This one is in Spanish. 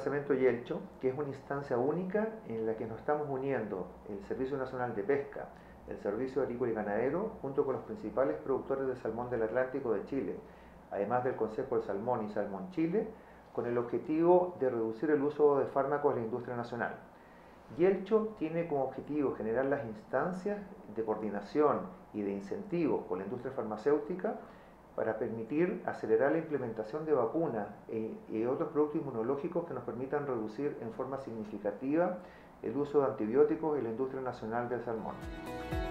Emplazamiento Yelcho, que es una instancia única en la que nos estamos uniendo el Servicio Nacional de Pesca, el Servicio Agrícola y Ganadero, junto con los principales productores de salmón del Atlántico de Chile, además del Consejo del Salmón y Salmón Chile, con el objetivo de reducir el uso de fármacos en la industria nacional. Yelcho tiene como objetivo generar las instancias de coordinación y de incentivo con la industria farmacéutica para permitir acelerar la implementación de vacunas y otros productos inmunológicos que nos permitan reducir en forma significativa el uso de antibióticos en la industria nacional del salmón.